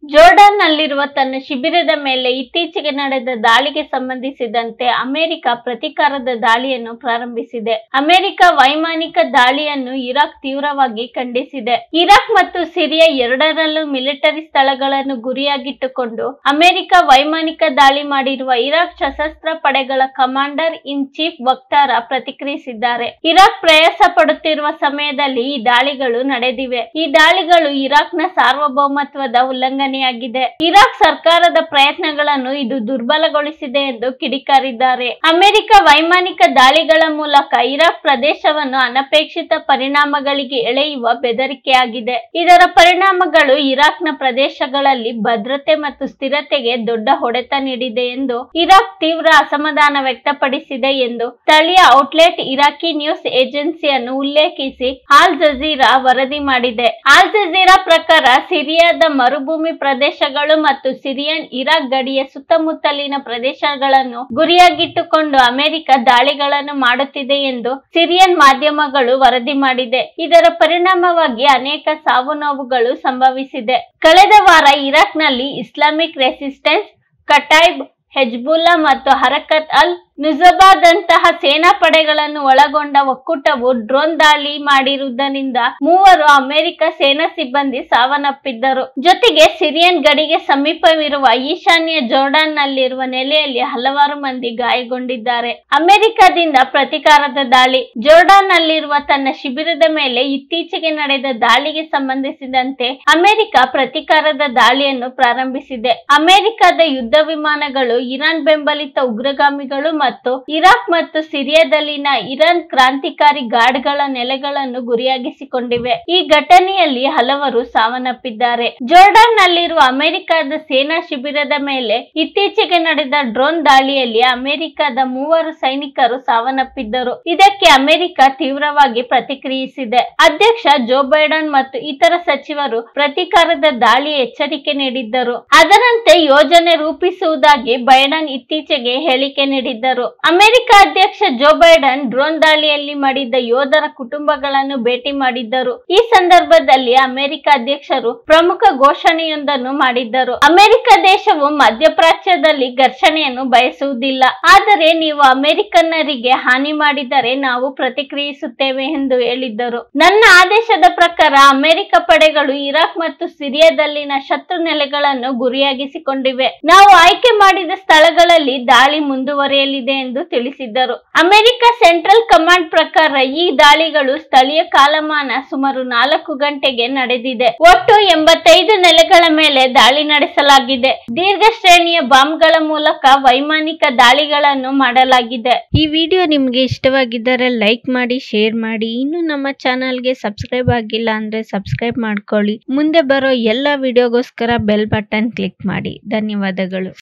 ಜೋರ್ಡಾನ್ನಲ್ಲಿರುವ ತನ್ನ ಶಿಬಿರದ ಮೇಲೆ ಇತ್ತೀಚೆಗೆ ನಡೆದ ದಾಳಿಗೆ ಸಂಬಂಧಿಸಿದಂತೆ ಅಮೆರಿಕ ಪ್ರತೀಕಾರದ ದಾಳಿಯನ್ನು ಪ್ರಾರಂಭಿಸಿದೆ. ಅಮೆರಿಕ ವೈಮಾನಿಕ ದಾಳಿಯನ್ನು ಇರಾಕ್ ತೀವ್ರವಾಗಿ ಖಂಡಿಸಿದೆ. ಇರಾಕ್ ಮತ್ತು ಸಿರಿಯಾ ಎರಡರಲ್ಲೂ ಮಿಲಿಟರಿ ಸ್ಥಳಗಳನ್ನು ಗುರಿಯಾಗಿಟ್ಟುಕೊಂಡು ಅಮೆರಿಕ ವೈಮಾನಿಕ ದಾಳಿ ಮಾಡಿರುವ ಇರಾಕ್ ಸಶಸ್ತ್ರ ಪಡೆಗಳ ಕಮಾಂಡರ್ ಇನ್ ಚೀಫ್ ವಕ್ತಾರ ಪ್ರತಿಕ್ರಿಯಿಸಿದ್ದಾರೆ. ಇರಾಕ್ ಪ್ರಯಾಸ ಪಡುತ್ತಿರುವ ಸಮಯದಲ್ಲಿ ಈ ದಾಳಿಗಳು ನಡೆದಿವೆ. ಈ ದಾಳಿಗಳು ಇರಾಕ್ನ ಸಾರ್ವಭೌಮತ್ವದ ಉಲ್ಲಂಘನೆಯಾಗಿದೆ. ಇರಾಕ್ ಸರ್ಕಾರದ ಪ್ರಯತ್ನಗಳನ್ನು ಇದು ದುರ್ಬಲಗೊಳಿಸಿದೆ ಎಂದು ಕಿಡಿಕಾರಿದ್ದಾರೆ. ಅಮೆರಿಕ ವೈಮಾನಿಕ ದಾಳಿಗಳ ಮೂಲಕ ಇರಾಕ್ ಪ್ರದೇಶವನ್ನು ಅನಪೇಕ್ಷಿತ ಪರಿಣಾಮಗಳಿಗೆ ಎಳೆಯುವ ಬೆದರಿಕೆಯಾಗಿದೆ. ಇದರ ಪರಿಣಾಮಗಳು ಇರಾಕ್ನ ಪ್ರದೇಶಗಳಲ್ಲಿ ಭದ್ರತೆ ಮತ್ತು ಸ್ಥಿರತೆಗೆ ದೊಡ್ಡ ಹೊಡೆತ ನೀಡಿದೆ ಎಂದು ಇರಾಕ್ ತೀವ್ರ ಅಸಮಾಧಾನ ವ್ಯಕ್ತಪಡಿಸಿದೆ ಎಂದು ಸ್ಥಳೀಯ ಔಟ್ಲೆಟ್ ಇರಾಕಿ ನ್ಯೂಸ್ ಏಜೆನ್ಸಿಯನ್ನು ಉಲ್ಲೇಖಿಸಿ ಆಲ್ ಜಜೀರಾ ವರದಿ ಮಾಡಿದೆ. ಆಲ್ ಜಜೀರಾ ಪ್ರಕಾರ ಸಿರಿಯಾದ ಮರುಭೂಮಿ ಪ್ರದೇಶಗಳು ಮತ್ತು ಸಿರಿಯನ್ ಇರಾಕ್ ಗಡಿಯ ಸುತ್ತಮುತ್ತಲಿನ ಪ್ರದೇಶಗಳನ್ನು ಗುರಿಯಾಗಿಟ್ಟುಕೊಂಡು ಅಮೆರಿಕ ದಾಳಿಗಳನ್ನು ಮಾಡುತ್ತಿದೆ ಎಂದು ಸಿರಿಯನ್ ಮಾಧ್ಯಮಗಳು ವರದಿ ಮಾಡಿದೆ. ಇದರ ಪರಿಣಾಮವಾಗಿ ಅನೇಕ ಸಾವು ನೋವುಗಳು ಸಂಭವಿಸಿದೆ. ಕಳೆದ ವಾರ ಇರಾಕ್ನಲ್ಲಿ ಇಸ್ಲಾಮಿಕ್ ರೆಸಿಸ್ಟೆನ್ಸ್, ಕಟೈಬ್, ಹೆಜ್ಬುಲ್ಲಾ ಮತ್ತು ಹರಕತ್ ಅಲ್ ನುಜಬಾದಂತಹ ಸೇನಾ ಪಡೆಗಳನ್ನು ಒಳಗೊಂಡ ಒಕ್ಕೂಟವು ಡ್ರೋನ್ ದಾಳಿ ಮಾಡಿರುವುದರಿಂದ 3 ಅಮೆರಿಕ ಸೇನಾ ಸಿಬ್ಬಂದಿ ಸಾವನ್ನಪ್ಪಿದ್ದರು. ಜೊತೆಗೆ ಸಿರಿಯನ್ ಗಡಿಗೆ ಸಮೀಪವಿರುವ ಈಶಾನ್ಯ ಜೋರ್ಡಾನ್ನಲ್ಲಿರುವ ನೆಲೆಯಲ್ಲಿ ಹಲವಾರು ಮಂದಿ ಗಾಯಗೊಂಡಿದ್ದಾರೆ. ಅಮೆರಿಕದಿಂದ ಪ್ರತೀಕಾರದ ದಾಳಿ. ಜೋರ್ಡಾನ್ನಲ್ಲಿರುವ ತನ್ನ ಶಿಬಿರದ ಮೇಲೆ ಇತ್ತೀಚೆಗೆ ನಡೆದ ದಾಳಿಗೆ ಸಂಬಂಧಿಸಿದಂತೆ ಅಮೆರಿಕ ಪ್ರತೀಕಾರದ ದಾಳಿಯನ್ನು ಪ್ರಾರಂಭಿಸಿದೆ. ಅಮೆರಿಕದ ಯುದ್ಧ ವಿಮಾನಗಳು ಇರಾನ್ ಬೆಂಬಲಿತ ಉಗ್ರಗಾಮಿಗಳು ಮತ್ತು ಇರಾಕ್ ಮತ್ತು ಸಿರಿಯಾದಲ್ಲಿನ ಇರಾನ್ ಕ್ರಾಂತಿಕಾರಿ ಗಾರ್ಡ್ಗಳ ನೆಲೆಗಳನ್ನು ಗುರಿಯಾಗಿಸಿಕೊಂಡಿವೆ. ಈ ಘಟನೆಯಲ್ಲಿ ಹಲವರು ಸಾವನ್ನಪ್ಪಿದ್ದಾರೆ. ಜೋರ್ಡಾನ್ನಲ್ಲಿರುವ ಅಮೆರಿಕದ ಸೇನಾ ಶಿಬಿರದ ಮೇಲೆ ಇತ್ತೀಚೆಗೆ ನಡೆದ ಡ್ರೋನ್ ದಾಳಿಯಲ್ಲಿ ಅಮೆರಿಕದ 3 ಸೈನಿಕರು ಸಾವನ್ನಪ್ಪಿದ್ದರು. ಇದಕ್ಕೆ ಅಮೆರಿಕ ತೀವ್ರವಾಗಿ ಪ್ರತಿಕ್ರಿಯಿಸಿದೆ. ಅಧ್ಯಕ್ಷ ಜೋ ಬೈಡನ್ ಮತ್ತು ಇತರ ಸಚಿವರು ಪ್ರತೀಕಾರದ ದಾಳಿಯ ಎಚ್ಚರಿಕೆ ನೀಡಿದ್ದರು. ಅದರಂತೆ ಯೋಜನೆ ರೂಪಿಸುವುದಾಗಿ ಬೈಡನ್ ಇತ್ತೀಚೆಗೆ ಹೇಳಿಕೆ ನೀಡಿದ್ದರು. ಅಮೆರಿಕ ಅಧ್ಯಕ್ಷ ಜೋ ಬೈಡನ್ ಡ್ರೋನ್ ದಾಳಿಯಲ್ಲಿ ಮಡಿದ ಯೋಧರ ಕುಟುಂಬಗಳನ್ನು ಭೇಟಿ ಮಾಡಿದ್ದರು. ಈ ಸಂದರ್ಭದಲ್ಲಿ ಅಮೆರಿಕ ಅಧ್ಯಕ್ಷರು ಪ್ರಮುಖ ಘೋಷಣೆಯೊಂದನ್ನು ಮಾಡಿದ್ದರು. ಅಮೆರಿಕ ದೇಶವು ಮಧ್ಯಪ್ರಾಚ್ಯದಲ್ಲಿ ಘರ್ಷಣೆಯನ್ನು ಬಯಸುವುದಿಲ್ಲ, ಆದರೆ ನೀವು ಅಮೆರಿಕನ್ನರಿಗೆ ಹಾನಿ ಮಾಡಿದರೆ ನಾವು ಪ್ರತಿಕ್ರಿಯಿಸುತ್ತೇವೆ ಎಂದು ಹೇಳಿದ್ದರು. ನನ್ನ ಆದೇಶದ ಪ್ರಕಾರ ಅಮೆರಿಕ ಪಡೆಗಳು ಇರಾಕ್ ಮತ್ತು ಸಿರಿಯಾದಲ್ಲಿನ ಶತ್ರು ನೆಲೆಗಳನ್ನು ಗುರಿಯಾಗಿಸಿಕೊಂಡಿವೆ. ನಾವು ಆಯ್ಕೆ ಮಾಡಿದ ಸ್ಥಳಗಳಲ್ಲಿ ದಾಳಿ ಮುಂದುವರಿಯಲಿದೆ ಎಂದು ತಿಳಿಸಿದ್ದರು. ಅಮೆರಿಕ ಸೆಂಟ್ರಲ್ ಕಮಾಂಡ್ ಪ್ರಕಾರ ಈ ದಾಳಿಗಳು ಸ್ಥಳೀಯ ಕಾಲಮಾನ ಸುಮಾರು 4 ಗಂಟೆಗೆ ನಡೆದಿದೆ. ಒಟ್ಟು 85 ನೆಲೆಗಳ ಮೇಲೆ ದಾಳಿ ನಡೆಸಲಾಗಿದೆ. ದೀರ್ಘ ಶ್ರೇಣಿಯ ಬಾಂಬ್ಗಳ ಮೂಲಕ ವೈಮಾನಿಕ ದಾಳಿಗಳನ್ನು ಮಾಡಲಾಗಿದೆ. ಈ ವಿಡಿಯೋ ನಿಮಗೆ ಇಷ್ಟವಾಗಿದ್ದರೆ ಲೈಕ್ ಮಾಡಿ, ಶೇರ್ ಮಾಡಿ. ಇನ್ನು ನಮ್ಮ ಚಾನಲ್ಗೆ ಸಬ್ಸ್ಕ್ರೈಬ್ ಆಗಿಲ್ಲ ಅಂದ್ರೆ ಸಬ್ಸ್ಕ್ರೈಬ್ ಮಾಡ್ಕೊಳ್ಳಿ. ಮುಂದೆ ಬರೋ ಎಲ್ಲ ವಿಡಿಯೋಗೋಸ್ಕರ ಬೆಲ್ ಬಟನ್ ಕ್ಲಿಕ್ ಮಾಡಿ. ಧನ್ಯವಾದಗಳು.